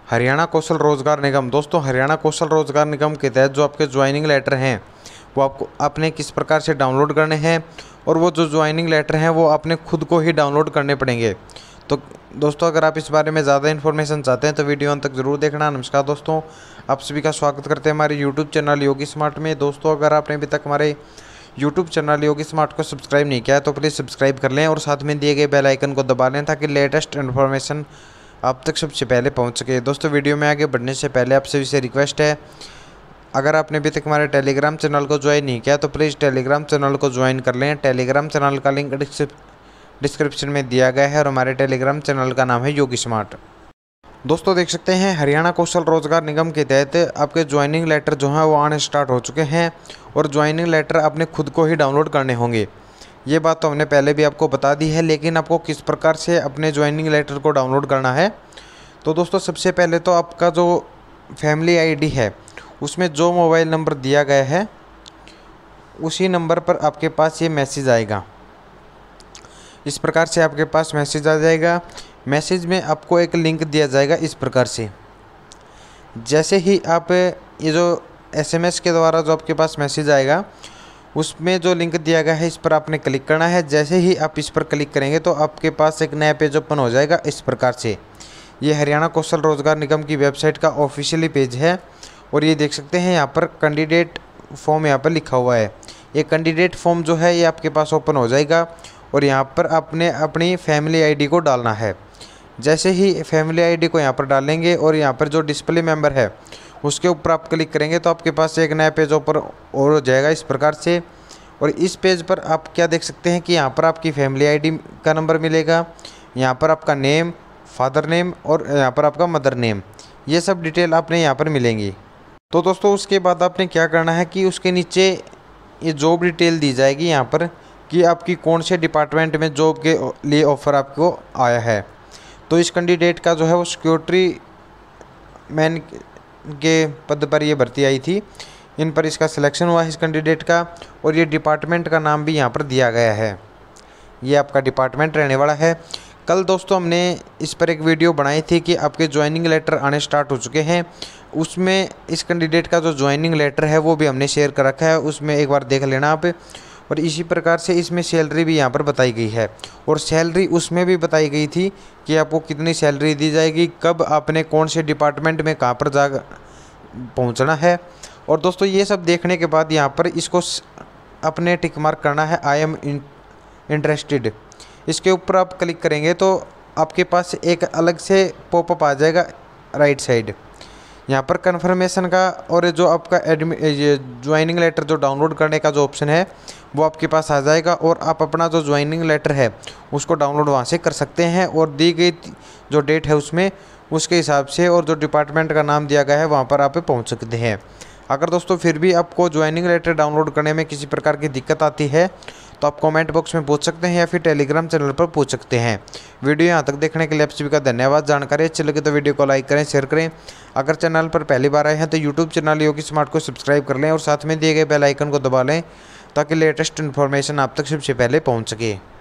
हरियाणा कौशल रोजगार निगम। दोस्तों, हरियाणा कौशल रोजगार निगम के तहत जो आपके ज्वाइनिंग लेटर हैं वो आपको आपने किस प्रकार से डाउनलोड करने हैं, और वो जो ज्वाइनिंग लेटर हैं वो आपने खुद को ही डाउनलोड करने पड़ेंगे। तो दोस्तों, अगर आप इस बारे में ज़्यादा इन्फॉर्मेशन चाहते हैं तो वीडियो अंत तक ज़रूर देखना। नमस्कार दोस्तों, आप सभी का स्वागत करते हैं हमारे यूट्यूब चैनल योगी स्मार्ट में। दोस्तों, अगर आपने अभी तक हमारे यूट्यूब चैनल योगी स्मार्ट को सब्सक्राइब नहीं किया है तो प्लीज़ सब्सक्राइब कर लें और साथ में दिए गए बेल आइकन को दबा लें ताकि लेटेस्ट इन्फॉर्मेशन आप तक सबसे पहले पहुंच सके। दोस्तों, वीडियो में आगे बढ़ने से पहले आप सभी से रिक्वेस्ट है, अगर आपने अभी तक हमारे टेलीग्राम चैनल को ज्वाइन नहीं किया तो प्लीज़ टेलीग्राम चैनल को ज्वाइन कर लें। टेलीग्राम चैनल का लिंक डिस्क्रिप्शन में दिया गया है और हमारे टेलीग्राम चैनल का नाम है योगी स्मार्ट। दोस्तों, देख सकते हैं हरियाणा कौशल रोजगार निगम के तहत आपके ज्वाइनिंग लेटर जो हैं वो आने स्टार्ट हो चुके हैं और ज्वाइनिंग लेटर आपने खुद को ही डाउनलोड करने होंगे। ये बात तो हमने पहले भी आपको बता दी है, लेकिन आपको किस प्रकार से अपने ज्वाइनिंग लेटर को डाउनलोड करना है। तो दोस्तों, सबसे पहले तो आपका जो फैमिली आईडी है उसमें जो मोबाइल नंबर दिया गया है उसी नंबर पर आपके पास ये मैसेज आएगा। इस प्रकार से आपके पास मैसेज आ जाएगा। मैसेज में आपको एक लिंक दिया जाएगा इस प्रकार से। जैसे ही आप ये जो SMS के द्वारा जो आपके पास मैसेज आएगा उसमें जो लिंक दिया गया है इस पर आपने क्लिक करना है। जैसे ही आप इस पर क्लिक करेंगे तो आपके पास एक नया पेज ओपन हो जाएगा इस प्रकार से। ये हरियाणा कौशल रोजगार निगम की वेबसाइट का ऑफिशियली पेज है और ये देख सकते हैं यहाँ पर कैंडिडेट फॉर्म यहाँ पर लिखा हुआ है। ये कैंडिडेट फॉर्म जो है ये आपके पास ओपन हो जाएगा और यहाँ पर आपने अपनी फैमिली आईडी को डालना है। जैसे ही फैमिली आईडी को यहाँ पर डालेंगे और यहाँ पर जो डिस्प्ले मेंबर है उसके ऊपर आप क्लिक करेंगे तो आपके पास एक नया पेज ऊपर और हो जाएगा इस प्रकार से। और इस पेज पर आप क्या देख सकते हैं कि यहाँ पर आपकी फैमिली आईडी का नंबर मिलेगा, यहाँ पर आपका नेम, फादर नेम और यहाँ पर आपका मदर नेम, ये सब डिटेल आपने यहाँ पर मिलेंगी। तो दोस्तों, उसके बाद आपने क्या करना है कि उसके नीचे ये जॉब डिटेल दी जाएगी यहाँ पर कि आपकी कौन से डिपार्टमेंट में जॉब के लिए ऑफ़र आपको आया है। तो इस कैंडिडेट का जो है वो सिक्योरिटी मैन के पद पर ये भर्ती आई थी, इन पर इसका सिलेक्शन हुआ है इस कैंडिडेट का। और ये डिपार्टमेंट का नाम भी यहाँ पर दिया गया है, ये आपका डिपार्टमेंट रहने वाला है। कल दोस्तों हमने इस पर एक वीडियो बनाई थी कि आपके ज्वाइनिंग लेटर आने स्टार्ट हो चुके हैं। उसमें इस कैंडिडेट का जो ज्वाइनिंग लेटर है वो भी हमने शेयर कर रखा है, उसमें एक बार देख लेना आप। और इसी प्रकार से इसमें सैलरी भी यहाँ पर बताई गई है और सैलरी उसमें भी बताई गई थी कि आपको कितनी सैलरी दी जाएगी, कब आपने कौन से डिपार्टमेंट में कहाँ पर जा पहुँचना है। और दोस्तों, ये सब देखने के बाद यहाँ पर इसको अपने टिक मार्क करना है, आई एम इंटरेस्टेड। इसके ऊपर आप क्लिक करेंगे तो आपके पास एक अलग से पॉपअप आ जाएगा राइट साइड। यहाँ पर कन्फर्मेशन का और जो आपका ये ज्वाइनिंग लेटर जो डाउनलोड करने का जो ऑप्शन है वो आपके पास आ जाएगा और आप अपना जो ज्वाइनिंग लेटर है उसको डाउनलोड वहाँ से कर सकते हैं और दी गई जो डेट है उसमें उसके हिसाब से और जो डिपार्टमेंट का नाम दिया गया है वहाँ पर आप पहुँच सकते हैं। अगर दोस्तों फिर भी आपको ज्वाइनिंग लेटर डाउनलोड करने में किसी प्रकार की दिक्कत आती है तो आप कमेंट बॉक्स में पूछ सकते हैं या फिर टेलीग्राम चैनल पर पूछ सकते हैं। वीडियो यहाँ तक देखने के लिए आप सभी का धन्यवाद। जानकारी अच्छी लगे तो वीडियो को लाइक करें, शेयर करें। अगर चैनल पर पहली बार आए हैं तो यूट्यूब चैनल योगी स्मार्ट को सब्सक्राइब कर लें और साथ में दिए गए बेल आइकन को दबा लें ताकि लेटेस्ट इन्फॉर्मेशन आप तक सबसे पहले पहुँच सके।